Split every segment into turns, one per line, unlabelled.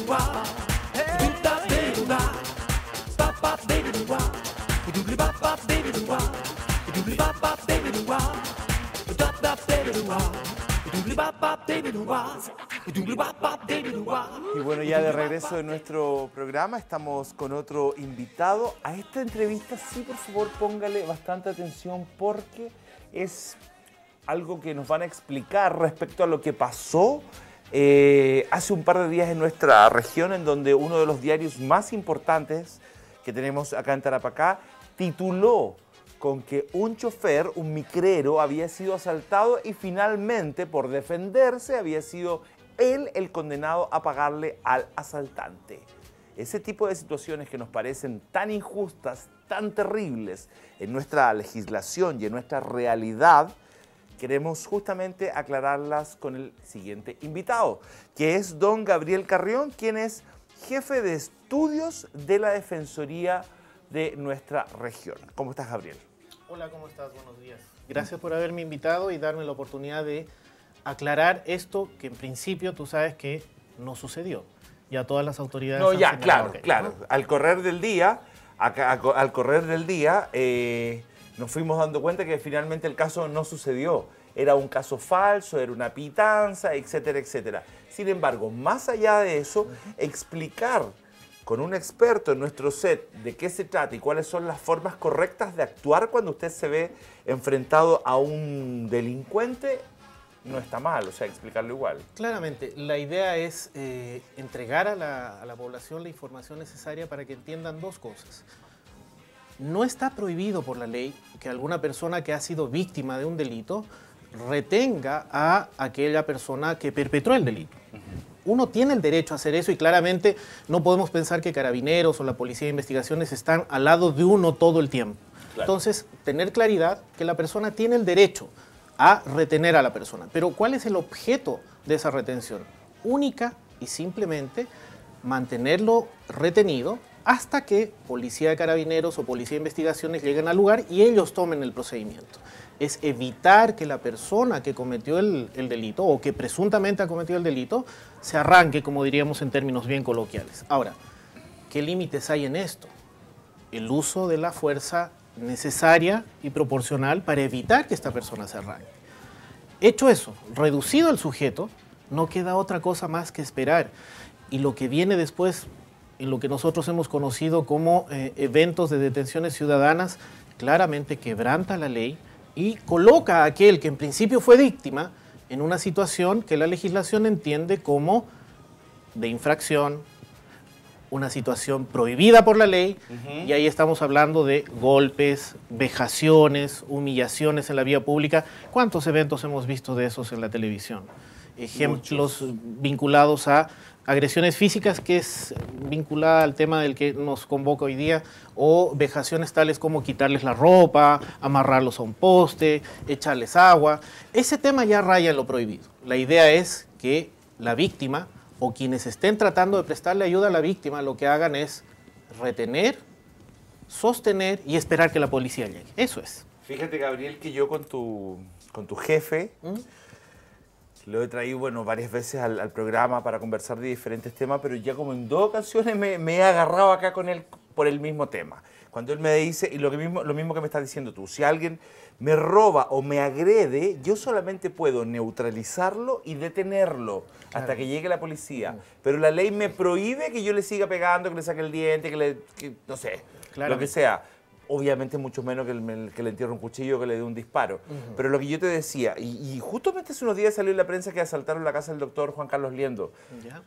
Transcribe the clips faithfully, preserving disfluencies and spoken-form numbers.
Y bueno, ya de regreso de nuestro programa, estamos con otro invitado. A esta entrevista sí, por favor, póngale bastante atención porque es algo que nos van a explicar respecto a lo que pasó eh, hace un par de días en nuestra región, en donde uno de los diarios más importantes que tenemos acá en Tarapacá tituló con que un chofer, un micrero, había sido asaltado y finalmente, por defenderse, había sido él el condenado a pagarle al asaltante. Ese tipo de situaciones que nos parecen tan injustas, tan terribles en nuestra legislación y en nuestra realidad, queremos justamente aclararlas con el siguiente invitado, que es don Gabriel Carrión, quien es jefe de estudios de la Defensoría de nuestra región. ¿Cómo estás, Gabriel?
Hola, ¿cómo estás? Buenos días. Gracias por haberme invitado y darme la oportunidad de aclarar esto que en principio tú sabes que no sucedió. Ya todas las autoridades...
No, ya, claro,
okay,
claro. ¿no? Al correr del día, a, a, al correr del día eh, nos fuimos dando cuenta que finalmente el caso no sucedió. Era un caso falso, era una pitanza, etcétera, etcétera. Sin embargo, más allá de eso, uh-huh. explicar con un experto en nuestro set de qué se trata y cuáles son las formas correctas de actuar cuando usted se ve enfrentado a un delincuente, no está mal, o sea, explicarlo igual.
Claramente, la idea es eh, entregar a la, a la población la información necesaria para que entiendan dos cosas. No está prohibido por la ley que alguna persona que ha sido víctima de un delito retenga a aquella persona que perpetró el delito. Uno tiene el derecho a hacer eso y claramente no podemos pensar que Carabineros o la Policía de Investigaciones están al lado de uno todo el tiempo. Claro. Entonces, tener claridad que la persona tiene el derecho a retener a la persona. Pero ¿cuál es el objeto de esa retención? Única y simplemente mantenerlo retenido hasta que Policía de Carabineros o Policía de Investigaciones lleguen al lugar y ellos tomen el procedimiento. Es evitar que la persona que cometió el, el delito o que presuntamente ha cometido el delito se arranque, como diríamos en términos bien coloquiales. Ahora, ¿qué límites hay en esto? El uso de la fuerza necesaria y proporcional para evitar que esta persona se arranque. Hecho eso, reducido el sujeto, no queda otra cosa más que esperar. Y lo que viene después, en lo que nosotros hemos conocido como eh, eventos de detenciones ciudadanas, claramente quebranta la ley y coloca a aquel que en principio fue víctima en una situación que la legislación entiende como de infracción, una situación prohibida por la ley, uh-huh. y ahí estamos hablando de golpes, vejaciones, humillaciones en la vía pública. ¿Cuántos eventos hemos visto de esos en la televisión? Ejemplos Muchos. vinculados a agresiones físicas, que es vinculada al tema del que nos convoca hoy día, o vejaciones tales como quitarles la ropa, amarrarlos a un poste, echarles agua. Ese tema ya raya en lo prohibido. La idea es que la víctima o quienes estén tratando de prestarle ayuda a la víctima lo que hagan es retener, sostener y esperar que la policía llegue. Eso es.
Fíjate, Gabriel, que yo con tu, con tu jefe... ¿Mm? Lo he traído, bueno, varias veces al, al programa para conversar de diferentes temas, pero ya como en dos ocasiones me, me he agarrado acá con él por el mismo tema. Cuando él me dice, y lo, que mismo, lo mismo que me estás diciendo tú, si alguien me roba o me agrede, yo solamente puedo neutralizarlo y detenerlo claro. hasta que llegue la policía. Pero la ley me prohíbe que yo le siga pegando, que le saque el diente, que le, que, no sé, claro. lo que sea. Obviamente mucho menos que, el, que le entierre un cuchillo, que le dé un disparo. Uh-huh. Pero lo que yo te decía, y, y justamente hace unos días salió en la prensa que asaltaron la casa del doctor Juan Carlos Liendo. ¿Ya?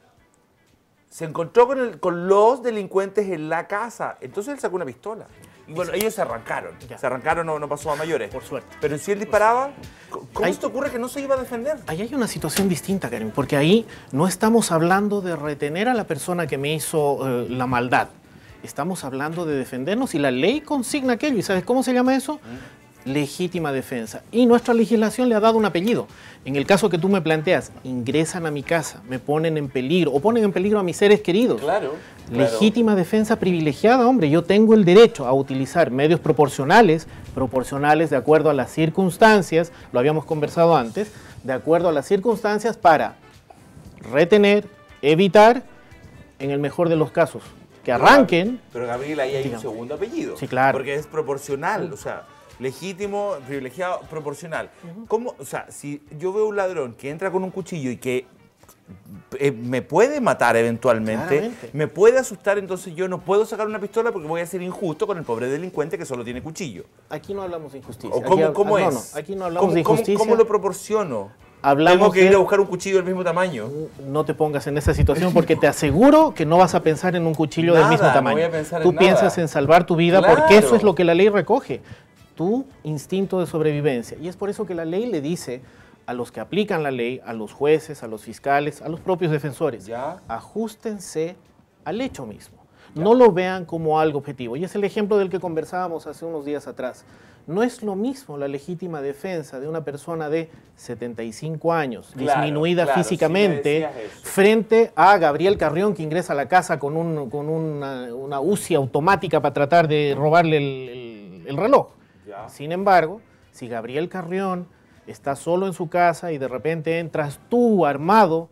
Se encontró con, el, con los delincuentes en la casa. Entonces él sacó una pistola. Y bueno, ellos se arrancaron. Ya. Se arrancaron, no, no pasó a mayores.
Por suerte.
Pero si él disparaba, ¿cómo esto ocurre que no se iba a defender?
Ahí hay una situación distinta, Karen, porque ahí no estamos hablando de retener a la persona que me hizo eh, la maldad. Estamos hablando de defendernos y la ley consigna aquello. ¿Y sabes cómo se llama eso? ¿Mm? Legítima defensa. Y nuestra legislación le ha dado un apellido. En el caso que tú me planteas, ingresan a mi casa, me ponen en peligro o ponen en peligro a mis seres queridos.
Claro.
Legítima
claro.
defensa privilegiada, hombre. Yo tengo el derecho a utilizar medios proporcionales, proporcionales de acuerdo a las circunstancias, lo habíamos conversado antes, de acuerdo a las circunstancias para retener, evitar en el mejor de los casos, que arranquen.
Pero Gabriel, ahí hay
digamos,
un segundo apellido.
Sí, claro.
Porque es proporcional, o sea, legítimo, privilegiado, proporcional. Uh-huh. ¿Cómo? O sea, si yo veo un ladrón que entra con un cuchillo y que eh, me puede matar eventualmente, claramente, me puede asustar, entonces yo no puedo sacar una pistola porque voy a ser injusto con el pobre delincuente que solo tiene cuchillo.
Aquí no hablamos de injusticia.
¿O cómo,
aquí,
cómo
no,
es?
No, aquí no hablamos
¿Cómo,
de injusticia.
¿cómo, ¿Cómo lo proporciono?
Hablamos
Tengo que ir
de...
a buscar un cuchillo del mismo tamaño.
No te pongas en esa situación porque te aseguro que no vas a pensar en un cuchillo nada, del mismo tamaño.
No voy a pensar
Tú
en
piensas
nada.
en salvar tu vida,
claro,
porque eso es lo que la ley recoge. Tu instinto de sobrevivencia. Y es por eso que la ley le dice a los que aplican la ley, a los jueces, a los fiscales, a los propios defensores,
¿ya?
Ajustense al hecho mismo. ¿Ya? No lo vean como algo objetivo. Y es el ejemplo del que conversábamos hace unos días atrás. No es lo mismo la legítima defensa de una persona de setenta y cinco años, claro, disminuida claro, físicamente, sí frente a Gabriel Carrión, que ingresa a la casa con, un, con una, una U C I automática para tratar de robarle el, el, el reloj. ¿Ya? Sin embargo, si Gabriel Carrión está solo en su casa y de repente entras tú armado,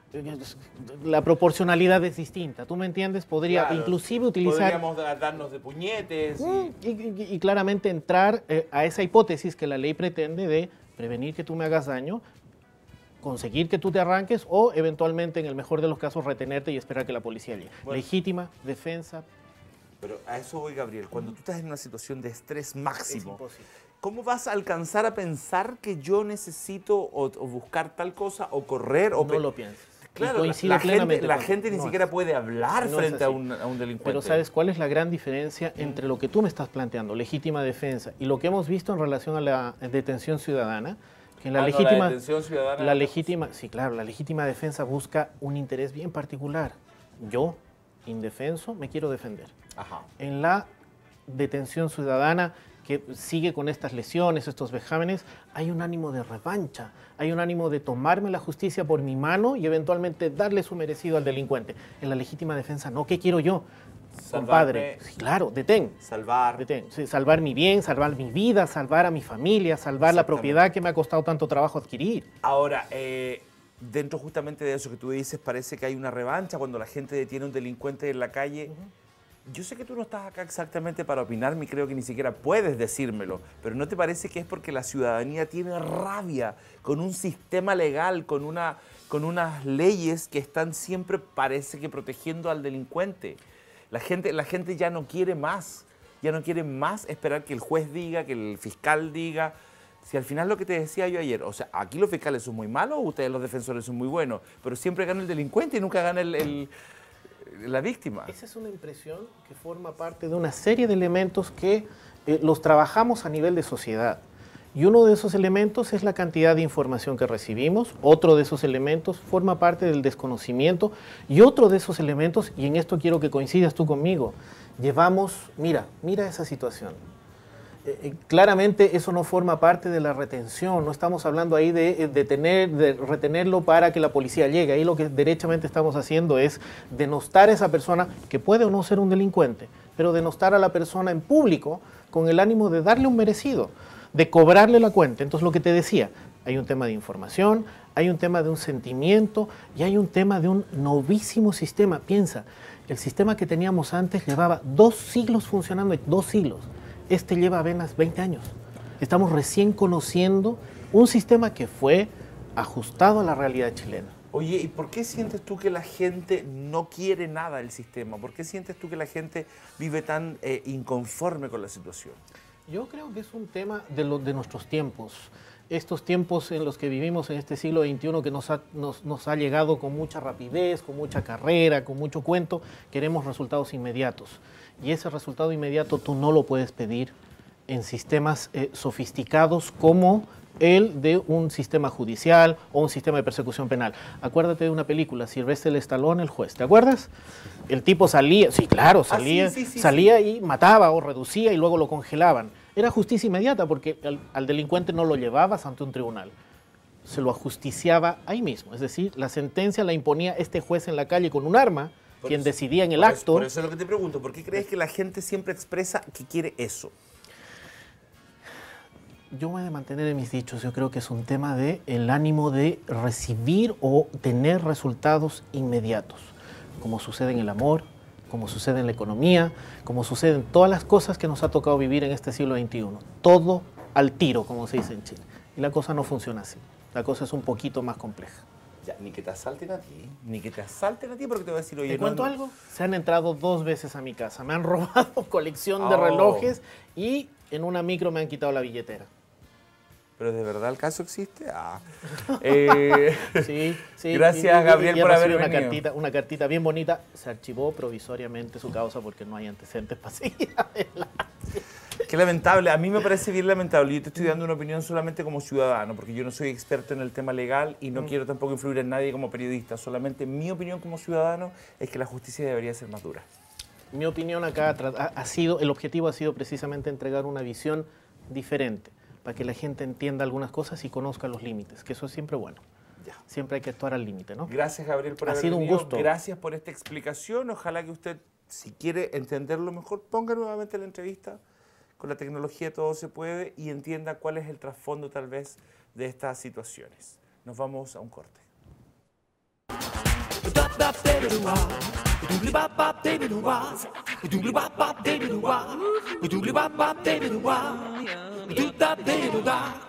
la proporcionalidad es distinta, ¿tú me entiendes? Podría claro, inclusive utilizar...
Podríamos darnos de puñetes.
Y, y, y, y claramente entrar eh, a esa hipótesis que la ley pretende de prevenir que tú me hagas daño, conseguir que tú te arranques o eventualmente, en el mejor de los casos, retenerte y esperar que la policía llegue. Bueno, legítima defensa.
Pero a eso voy, Gabriel. Cuando tú estás en una situación de estrés máximo, ¿cómo vas a alcanzar a pensar que yo necesito o, o buscar tal cosa o correr? O
no lo piensas.
Claro, la, la gente, la gente ni no siquiera es. puede hablar no frente a un, a un delincuente.
Pero ¿sabes cuál es la gran diferencia entre lo que tú me estás planteando, legítima defensa, y lo que hemos visto en relación a la detención ciudadana? Que en la, ah, legítima, no, la detención ciudadana... La legítima, sí, claro, la legítima defensa busca un interés bien particular. Yo, indefenso, me quiero defender. Ajá. En la detención ciudadana, que sigue con estas lesiones, estos vejámenes, hay un ánimo de revancha, hay un ánimo de tomarme la justicia por mi mano y eventualmente darle su merecido al delincuente. En la legítima defensa, no, ¿qué quiero yo?
Salvarme,
compadre, sí, claro, detén.
Salvar.
Detén. Sí, salvar mi bien, salvar mi vida, salvar a mi familia, salvar la propiedad que me ha costado tanto trabajo adquirir.
Ahora, eh, dentro justamente de eso que tú dices, parece que hay una revancha cuando la gente detiene a un delincuente en la calle. Uh-huh. Yo sé que tú no estás acá exactamente para opinarme y creo que ni siquiera puedes decírmelo, pero ¿no te parece que es porque la ciudadanía tiene rabia con un sistema legal, con, una, con unas leyes que están siempre, parece que, protegiendo al delincuente? La gente, la gente ya no quiere más, ya no quiere más esperar que el juez diga, que el fiscal diga. Si al final lo que te decía yo ayer, o sea, aquí los fiscales son muy malos, ustedes los defensores son muy buenos, pero siempre gana el delincuente y nunca gana el... el la víctima.
Esa es una impresión que forma parte de una serie de elementos que eh, los trabajamos a nivel de sociedad. Y uno de esos elementos es la cantidad de información que recibimos, otro de esos elementos forma parte del desconocimiento y otro de esos elementos, y en esto quiero que coincidas tú conmigo, llevamos, mira, mira esa situación. Eh, claramente eso no forma parte de la retención, no estamos hablando ahí de, de, tener, de retenerlo para que la policía llegue, ahí lo que derechamente estamos haciendo es denostar a esa persona, que puede o no ser un delincuente, pero denostar a la persona en público con el ánimo de darle un merecido, de cobrarle la cuenta. Entonces lo que te decía, hay un tema de información, hay un tema de un sentimiento y hay un tema de un novísimo sistema. Piensa, el sistema que teníamos antes llevaba dos siglos funcionando, dos siglos. Este lleva apenas veinte años. Estamos recién conociendo un sistema que fue ajustado a la realidad chilena.
Oye, ¿y por qué sientes tú que la gente no quiere nada del sistema? ¿Por qué sientes tú que la gente vive tan eh, inconforme con la situación?
Yo creo que es un tema de, lo, de nuestros tiempos. Estos tiempos en los que vivimos en este siglo veintiuno que nos ha, nos, nos ha llegado con mucha rapidez, con mucha carrera, con mucho cuento, queremos resultados inmediatos. Y ese resultado inmediato tú no lo puedes pedir en sistemas eh, sofisticados como el de un sistema judicial o un sistema de persecución penal. Acuérdate de una película, Sylvester Stallone, El juez, ¿te acuerdas? El tipo salía, sí, claro, salía, ah, sí, sí, sí, salía sí. y mataba o reducía y luego lo congelaban. Era justicia inmediata porque al, al delincuente no lo llevabas ante un tribunal, se lo ajusticiaba ahí mismo. Es decir, la sentencia la imponía este juez en la calle con un arma, por quien eso, decidía en el
por
acto.
Eso, por eso es lo que te pregunto, ¿por qué crees que la gente siempre expresa que quiere eso?
Yo voy a mantener en mis dichos, yo creo que es un tema de el ánimo de recibir o tener resultados inmediatos. como sucede en el amor, como sucede en la economía, como sucede en todas las cosas que nos ha tocado vivir en este siglo veintiuno. Todo al tiro, como se dice en Chile. Y la cosa no funciona así. La cosa es un poquito más compleja.
Ya, ni que te asalten a ti, ni que te asalten a ti porque te voy a decir, oye,
¿Te
no,
cuento
no.
algo? Se han entrado dos veces a mi casa. Me han robado colección de
Oh.
relojes y en una micro me han quitado la billetera.
¿Pero de verdad el caso existe? Ah. Eh,
Sí, sí.
Gracias, Gabriel,
y he
por haber
recibido una
venido.
cartita, una cartita bien bonita. Se archivó provisoriamente su causa porque no hay antecedentes para seguir adelante.
Qué lamentable, a mí me parece bien lamentable. Yo te estoy dando una opinión solamente como ciudadano, porque yo no soy experto en el tema legal y no
Mm.
quiero tampoco influir en nadie como periodista. Solamente mi opinión como ciudadano es que la justicia debería ser más dura.
Mi opinión acá ha, ha sido, el objetivo ha sido precisamente entregar una visión diferente, para que la gente entienda algunas cosas y conozca los límites, que eso es siempre bueno.
Ya.
Siempre hay que actuar al límite, ¿no?
Gracias, Gabriel, por
Ha
haber
sido un
venido.
gusto.
Gracias por esta explicación. Ojalá que usted, si quiere entenderlo mejor, ponga nuevamente la entrevista. Con la tecnología todo se puede y entienda cuál es el trasfondo tal vez de estas situaciones. Nos vamos a un corte.
Doodly bop bop, baby, do wah. Doodly bop bop, baby, do wah. Doodly bop, baby, do wah.